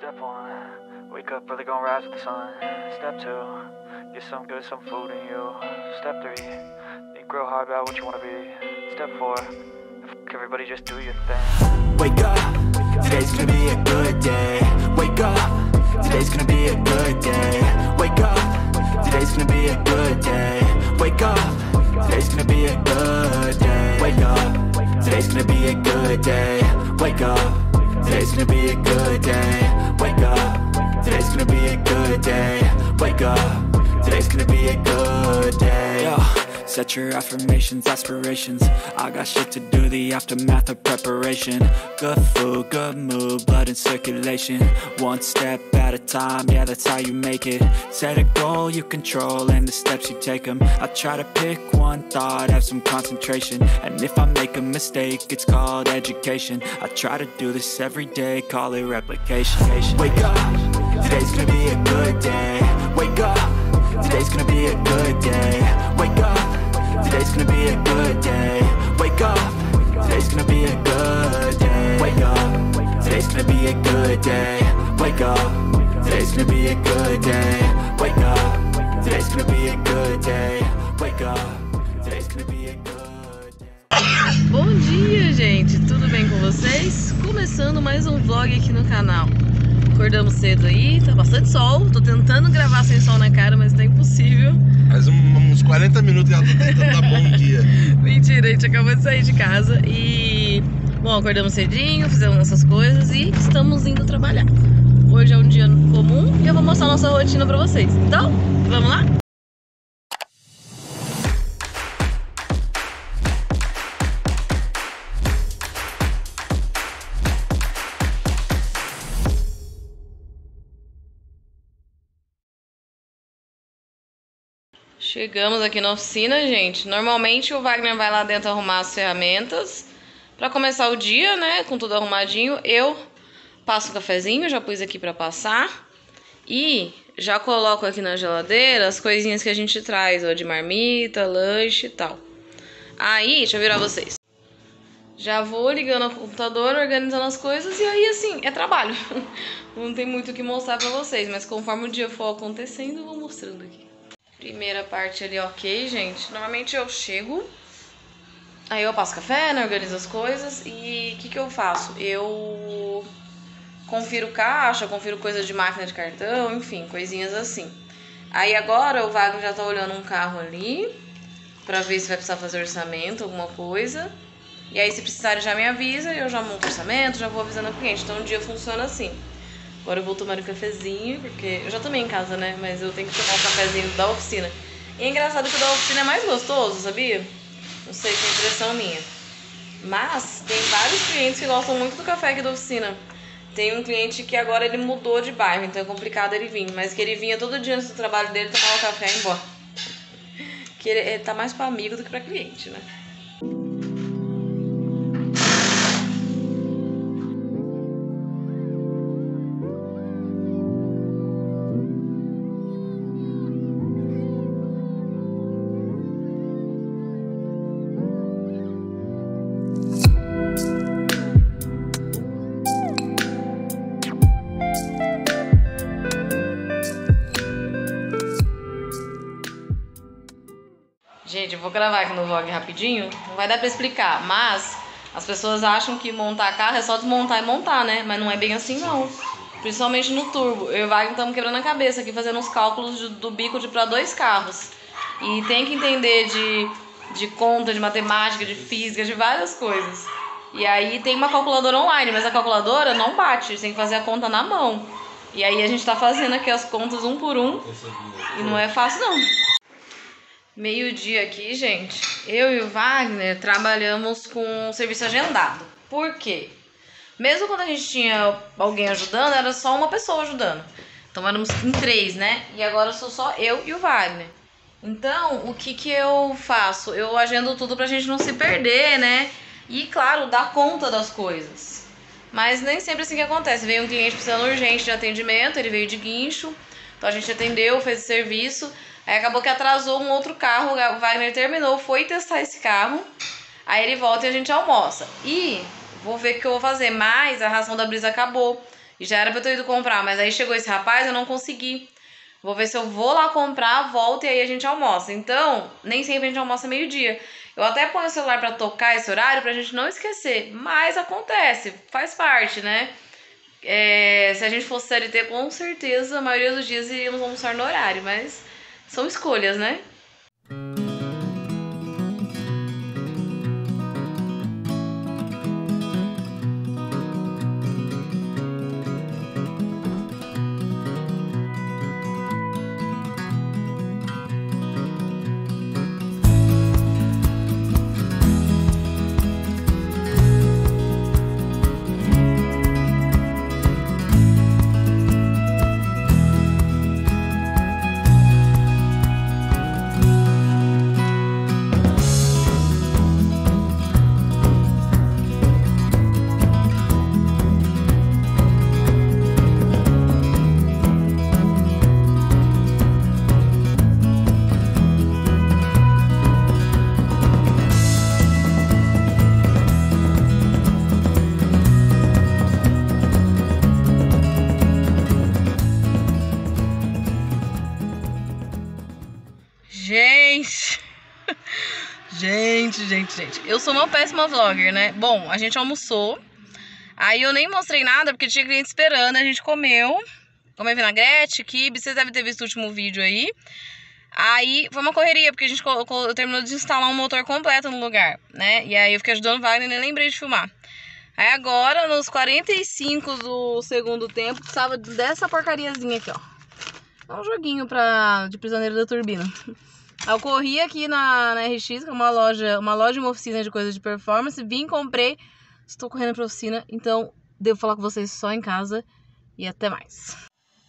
Step 1, wake up early, gonna rise with the sun. Step 2, get some good, some food in you. Step 3, think real hard about what you wanna be. Step 4, everybody just do your thing. Wake up, today's gonna be a good day. Wake up, today's gonna be a good day. Wake up, today's gonna be a good day. Wake up, today's gonna be a good day. Wake up, today's gonna be a good day. Wake up, today's gonna be a good day. Wake up, today's gonna be a good day. Wake up, today's gonna be a good day. Yo, set your affirmations, aspirations. I got shit to do, the aftermath of preparation. Good food, good mood, blood in circulation. One step at a time, yeah, that's how you make it. Set a goal you control and the steps you take them. I try to pick one thought, have some concentration. And if I make a mistake, it's called education. I try to do this every day, call it replication. Wake up, today's gonna be a good day. Wake up, today's gonna be a good day. Wake up, today's gonna be a good day. Wake up, today's gonna be a good day. Wake up, today's gonna be a good day. Wake up, today's gonna be a good day. Wake up, today's gonna be a good day. Wake up, today's gonna be a good day. Bom dia, gente! Tudo bem com vocês? Começando mais um vlog aqui no canal. Acordamos cedo aí, tá bastante sol. Tô tentando gravar sem sol na cara, mas tá impossível. Faz uns 40 minutos que ela tá tentando dar bom dia. Mentira, a gente acabou de sair de casa e... Bom, acordamos cedinho, fizemos nossas coisas e estamos indo trabalhar. Hoje é um dia comum e eu vou mostrar nossa rotina pra vocês. Então, vamos lá? Chegamos aqui na oficina, gente. Normalmente o Wagner vai lá dentro arrumar as ferramentas pra começar o dia, né? Com tudo arrumadinho. Eu passo o cafezinho, já pus aqui pra passar. E já coloco aqui na geladeira as coisinhas que a gente traz, ó, de marmita, lanche e tal. Aí, deixa eu virar vocês. Já vou ligando o computador, organizando as coisas. E aí, assim, é trabalho. Não tem muito o que mostrar pra vocês, mas conforme o dia for acontecendo, eu vou mostrando aqui. Primeira parte ali, ok, gente. Normalmente eu chego, aí eu passo café, né, organizo as coisas. E o que eu faço? Eu confiro caixa, confiro coisas de máquina de cartão, enfim, coisinhas assim. Aí agora o Wagner já tá olhando um carro ali, pra ver se vai precisar fazer orçamento, alguma coisa. E aí se precisarem já me avisa, eu já monto orçamento, já vou avisando o cliente. Então o dia funciona assim. Agora eu vou tomar um cafezinho, porque eu já tomei em casa, né? Mas eu tenho que tomar um cafezinho da oficina. E é engraçado que o da oficina é mais gostoso, sabia? Não sei se é impressão minha. Mas tem vários clientes que gostam muito do café aqui da oficina. Tem um cliente que agora ele mudou de bairro, então é complicado ele vir. Mas que ele vinha todo dia antes do trabalho dele, tomar o café e ir embora. Que ele tá mais pra amigo do que pra cliente, né? Gente, eu vou gravar aqui no vlog rapidinho, não vai dar pra explicar, mas as pessoas acham que montar carro é só desmontar e montar, né? Mas não é bem assim, não. Principalmente no turbo. Eu e o Wagner estamos quebrando a cabeça aqui, fazendo os cálculos do bico para 2 carros. E tem que entender de conta, de matemática, de física, de várias coisas. E aí tem uma calculadora online, mas a calculadora não bate, você tem que fazer a conta na mão. E aí a gente tá fazendo aqui as contas um por um, e não é fácil, não. Meio-dia aqui, gente, eu e o Wagner trabalhamos com serviço agendado. Por quê? Mesmo quando a gente tinha alguém ajudando, era só uma pessoa ajudando. Então éramos em 3, né? E agora sou só eu e o Wagner. Então, o que eu faço? Eu agendo tudo pra gente não se perder, né? E, claro, dar conta das coisas. Mas nem sempre assim que acontece. Veio um cliente precisando urgente de atendimento, ele veio de guincho. Então a gente atendeu, fez o serviço. Aí acabou que atrasou um outro carro, o Wagner terminou, foi testar esse carro. Aí ele volta e a gente almoça. E vou ver o que eu vou fazer, mas a ração da Brisa acabou. E já era pra eu ter ido comprar, mas aí chegou esse rapaz, eu não consegui. Vou ver se eu vou lá comprar, volto e aí a gente almoça. Então, nem sempre a gente almoça meio-dia. Eu até ponho o celular pra tocar esse horário pra gente não esquecer. Mas acontece, faz parte, né? Se a gente fosse CLT, com certeza, a maioria dos dias iríamos almoçar no horário. Mas são escolhas, né? Gente, eu sou uma péssima vlogger, né? Bom, a gente almoçou, aí eu nem mostrei nada porque tinha cliente esperando, a gente comeu vinagrete, quibe, vocês devem ter visto o último vídeo aí. Aí foi uma correria, porque a gente terminou de instalar um motor completo no lugar, né? E aí eu fiquei ajudando o Wagner e nem lembrei de filmar. Aí agora, nos 45 do segundo tempo, precisava dessa porcariazinha aqui, ó. É um joguinho de prisioneiro da turbina. Eu corri aqui na RX, que é uma loja, uma oficina de coisas de performance. Vim, comprei, estou correndo pra oficina, então devo falar com vocês só em casa. E até mais.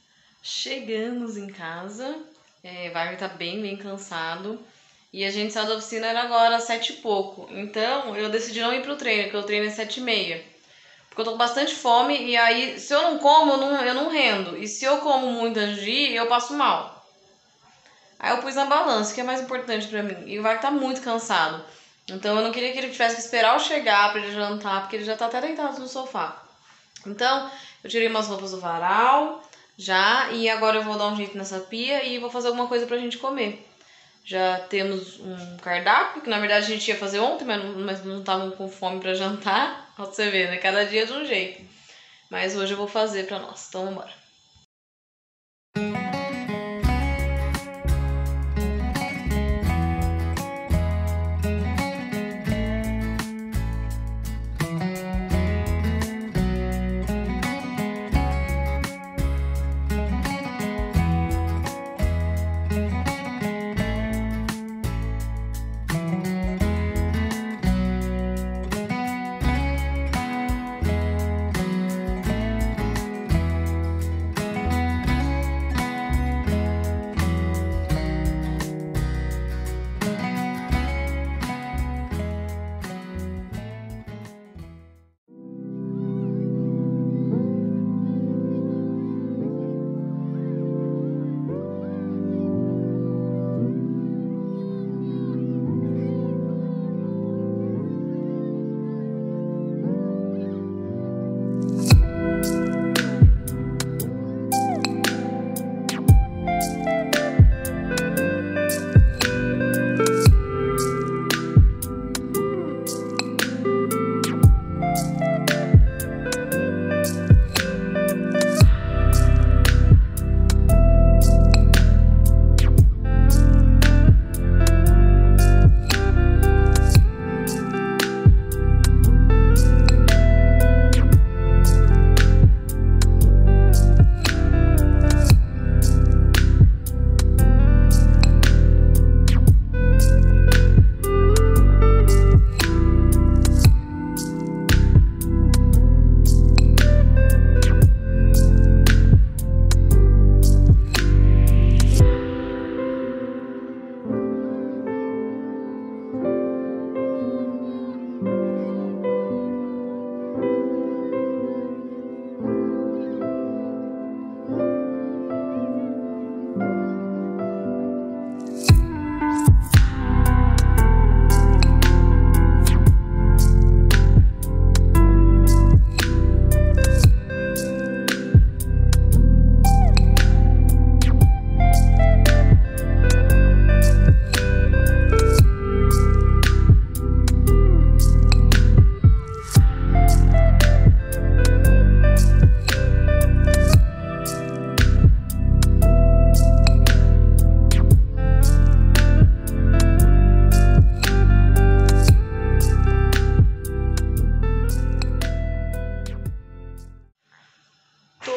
Chegamos em casa. Wagner tá bem cansado. E a gente saiu da oficina, era agora 7 e pouco. Então eu decidi não ir pro treino, porque o treino é 7h30. Porque eu tô com bastante fome e aí, se eu não como, eu não rendo. E se eu como muito antes de ir, eu passo mal. Aí eu pus na balança, que é mais importante pra mim. E o Wagner tá muito cansado. Então eu não queria que ele tivesse que esperar eu chegar pra ele jantar, porque ele já tá até deitado no sofá. Então eu tirei umas roupas do varal já, e agora eu vou dar um jeito nessa pia e vou fazer alguma coisa pra gente comer. Já temos um cardápio, que na verdade a gente ia fazer ontem, mas não estavam com fome pra jantar. Pra você ver, né? Cada dia de um jeito. Mas hoje eu vou fazer pra nós, então vambora.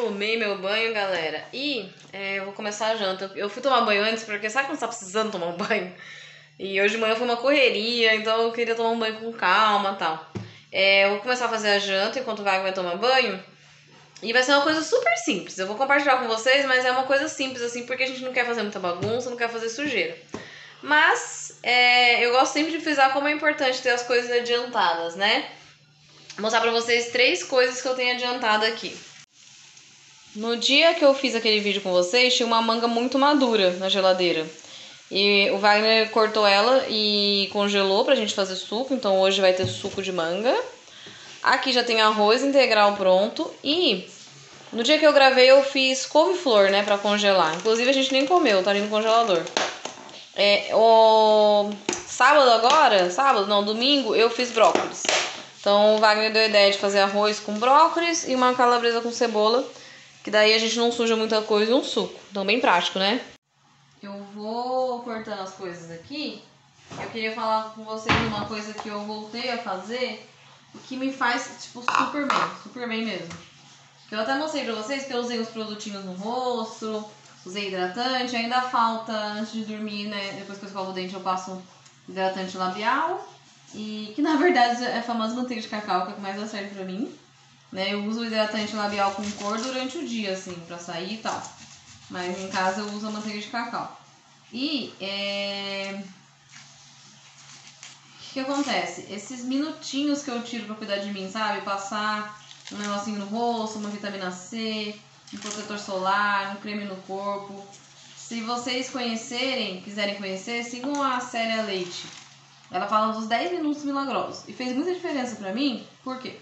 Tomei meu banho, galera. E eu vou começar a janta. Eu fui tomar banho antes, porque sabe quando você tá precisando tomar um banho? E hoje de manhã foi uma correria, então eu queria tomar um banho com calma e tal. Eu vou começar a fazer a janta enquanto o Wagner vai tomar banho. E vai ser uma coisa super simples. Eu vou compartilhar com vocês, mas é uma coisa simples, assim, porque a gente não quer fazer muita bagunça, não quer fazer sujeira. Mas eu gosto sempre de frisar como é importante ter as coisas adiantadas, né? Vou mostrar pra vocês 3 coisas que eu tenho adiantado aqui. No dia que eu fiz aquele vídeo com vocês, tinha uma manga muito madura na geladeira. E o Wagner cortou ela e congelou pra gente fazer suco, então hoje vai ter suco de manga. Aqui já tem arroz integral pronto e no dia que eu gravei eu fiz couve-flor, né, pra congelar. Inclusive a gente nem comeu, tá ali no congelador. Domingo eu fiz brócolis. Então o Wagner deu a ideia de fazer arroz com brócolis e uma calabresa com cebola, que daí a gente não suja muita coisa e um suco. Então bem prático, né? Eu vou cortando as coisas aqui. Eu queria falar com vocês uma coisa que eu voltei a fazer e que me faz, tipo, super bem mesmo. Que eu até mostrei pra vocês que eu usei os produtinhos no rosto, usei hidratante, ainda falta antes de dormir, né? Depois que eu escovo o dente eu passo hidratante labial. E que na verdade é a famosa manteiga de cacau, que é o que mais dá certo pra mim. Né? Eu uso o hidratante labial com cor durante o dia, assim, pra sair e tal. Mas em casa eu uso a manteiga de cacau. E o que acontece? Esses minutinhos que eu tiro pra cuidar de mim, sabe? Passar um negocinho no rosto, uma vitamina C, um protetor solar, um creme no corpo. Se vocês quiserem conhecer, sigam a Célia Leite. Ela fala dos 10 minutos milagrosos. E fez muita diferença pra mim. Por quê?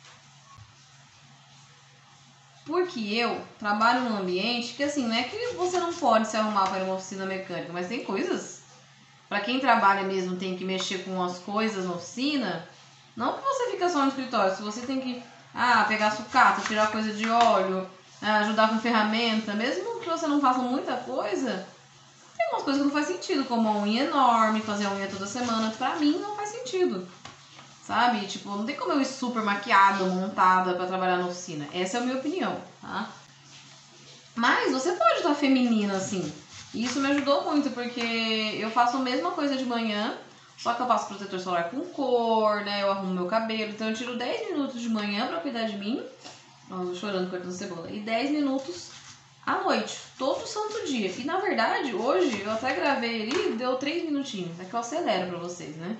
Porque eu trabalho num ambiente que, assim, não é que você não pode se arrumar para ir numa oficina mecânica, mas tem coisas. Pra quem trabalha mesmo, tem que mexer com as coisas na oficina. Não que você fica só no escritório. Se você tem que pegar sucata, tirar coisa de óleo, ajudar com ferramenta, mesmo que você não faça muita coisa, tem algumas coisas que não faz sentido, como uma unha enorme, fazer a unha toda semana. Pra mim não faz sentido. Sabe? Tipo, não tem como eu ir super maquiada, montada pra trabalhar na oficina. Essa é a minha opinião, tá? Mas você pode estar feminina, assim. E isso me ajudou muito, porque eu faço a mesma coisa de manhã, só que eu passo protetor solar com cor, né? Eu arrumo meu cabelo. Então eu tiro 10 minutos de manhã pra cuidar de mim. Ó, eu tô chorando cortando cebola. E 10 minutos à noite, todo santo dia. E na verdade, hoje, eu até gravei ali, deu 3 minutinhos. É que eu acelero pra vocês, né?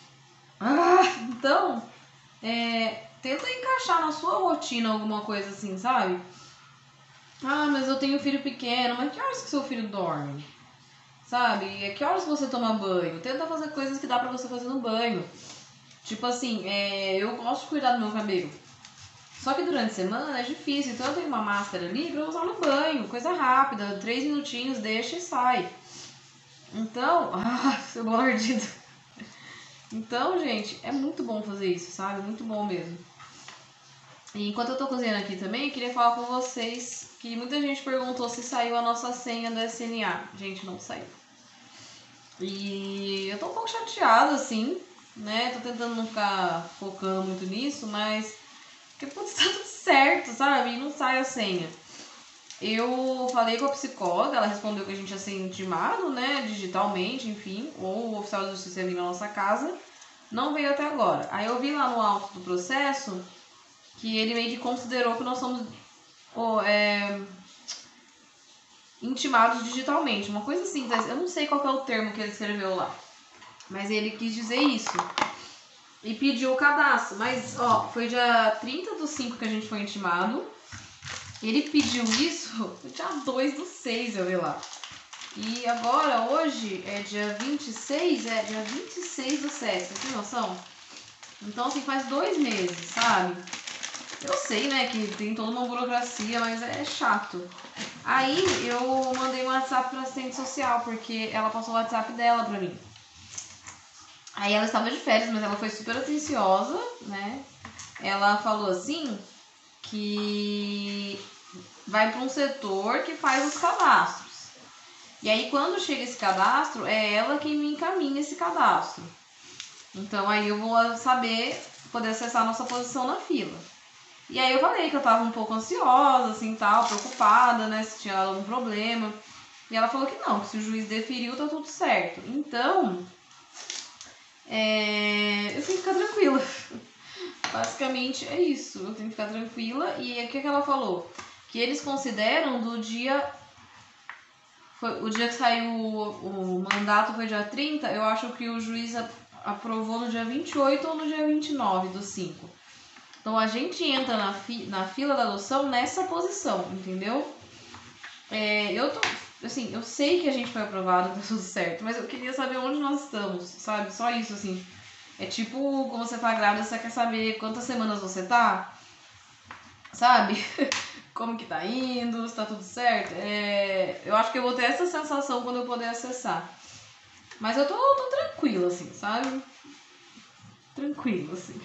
Então, tenta encaixar na sua rotina alguma coisa assim, sabe? Mas eu tenho filho pequeno, mas que horas que seu filho dorme? Sabe? Que horas você toma banho? Tenta fazer coisas que dá pra você fazer no banho. Tipo assim, eu gosto de cuidar do meu cabelo. Só que durante a semana é difícil, então eu tenho uma máscara ali pra usar no banho. Coisa rápida, 3 minutinhos, deixa e sai. Então, cebola ardida. Então, gente, é muito bom fazer isso, sabe? Muito bom mesmo. E enquanto eu tô cozinhando aqui também, eu queria falar com vocês que muita gente perguntou se saiu a nossa senha do SNA. Gente, não saiu. E eu tô um pouco chateada, assim, né? Tô tentando não ficar focando muito nisso, mas... Porque, putz, tá tudo certo, sabe? E não sai a senha. Eu falei com a psicóloga, ela respondeu que a gente ia ser intimado, né, digitalmente, enfim, ou o oficial de justiça ia vir na nossa casa, não veio até agora. Aí eu vi lá no auto do processo que ele meio que considerou que nós somos intimados digitalmente, uma coisa assim, eu não sei qual que é o termo que ele escreveu lá, mas ele quis dizer isso. E pediu o cadastro, mas, foi dia 30/5 que a gente foi intimado. Ele pediu isso no dia 2/6, eu vi lá. E agora, hoje, é dia 26, dia 26/7, você tem noção? Então, assim, faz 2 meses, sabe? Eu sei, né, que tem toda uma burocracia, mas é chato. Aí, eu mandei um WhatsApp pra assistente social, porque ela passou o WhatsApp dela pra mim. Aí, ela estava de férias, mas ela foi super atenciosa, né? Ela falou assim... que vai para um setor que faz os cadastros. E aí, quando chega esse cadastro, é ela quem me encaminha esse cadastro. Então, aí eu vou poder acessar a nossa posição na fila. E aí eu falei que eu tava um pouco ansiosa, assim, tal, preocupada, né, se tinha dado algum problema. E ela falou que não, que se o juiz deferiu, tá tudo certo. Então, eu tenho que ficar tranquila. Basicamente é isso, eu tenho que ficar tranquila. E o que ela falou? Que eles consideram do dia... o dia que saiu o mandato foi dia 30, eu acho que o juiz aprovou no dia 28 ou no dia 29 do 5. Então a gente entra na fila da adoção nessa posição, entendeu? Eu sei que a gente foi aprovado, tá tudo certo, mas eu queria saber onde nós estamos, sabe? Só isso, assim. É tipo, quando você tá grávida, você quer saber quantas semanas você tá, sabe? Como que tá indo, se tá tudo certo. Eu acho que eu vou ter essa sensação quando eu puder acessar. Mas eu tô tranquila, assim, sabe? Tranquila, assim.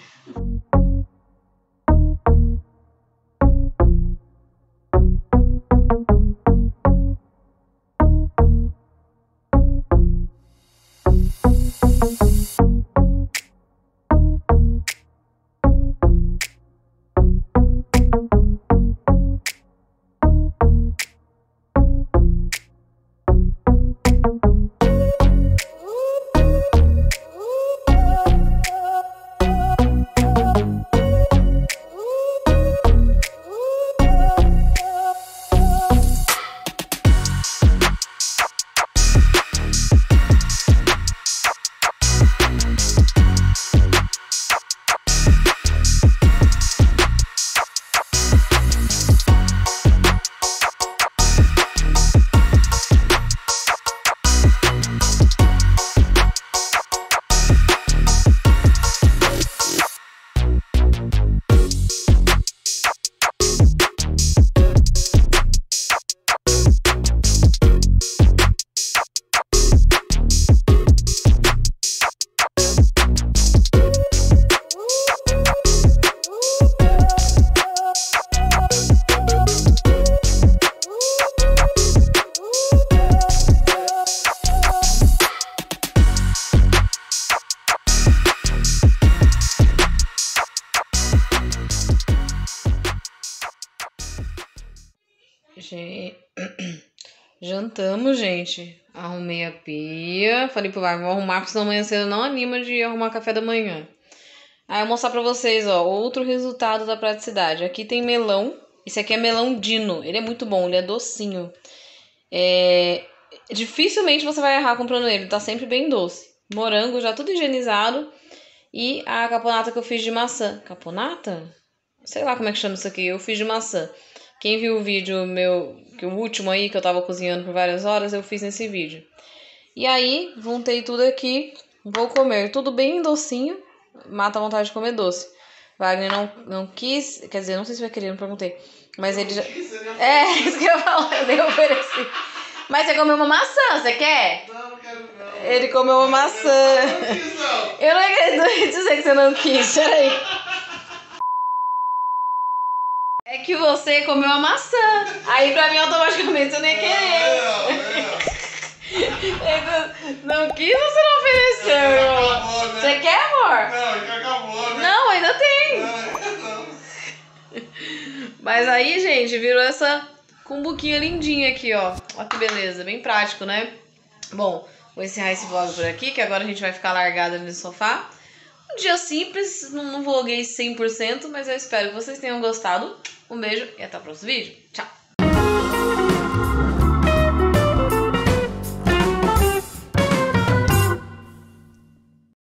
Jantamos, gente. Arrumei a pia. Falei pro Wagner, vou arrumar, porque senão amanhã cedo não anima de arrumar café da manhã. Aí eu vou mostrar pra vocês, ó, outro resultado da praticidade. Aqui tem melão. Esse aqui é melão Dino. Ele é muito bom, ele é docinho. Dificilmente você vai errar comprando ele, tá sempre bem doce. Morango já tudo higienizado. E a caponata que eu fiz de maçã. Caponata? Sei lá como é que chama isso aqui. Eu fiz de maçã. Quem viu o vídeo meu, que o último aí, que eu tava cozinhando por várias horas, eu fiz nesse vídeo. E aí, juntei tudo aqui, vou comer. Tudo bem docinho, mata a vontade de comer doce. Wagner não quis, quer dizer, não sei se vai querer, não perguntei. Mas ele já... isso que eu ia falar, eu nem ofereci. Mas você comeu uma maçã, você quer? Não quero não. Ele comeu uma maçã. Não quis não. Eu não acredito dizer que você não quis, peraí. É que você comeu a maçã. Aí pra mim automaticamente você não ia querer. Não quis ou você não ofereceu, irmão? Acabou, né? Você quer, amor? Não, já acabou, né? Não, ainda tem. Não. Mas aí, gente, virou essa cumbuquinha lindinha aqui, ó. Olha que beleza, bem prático, né? Bom, vou encerrar esse vlog por aqui, que agora a gente vai ficar largada no sofá. Um dia simples, não vloguei 100%, mas eu espero que vocês tenham gostado. Um beijo e até o próximo vídeo. Tchau!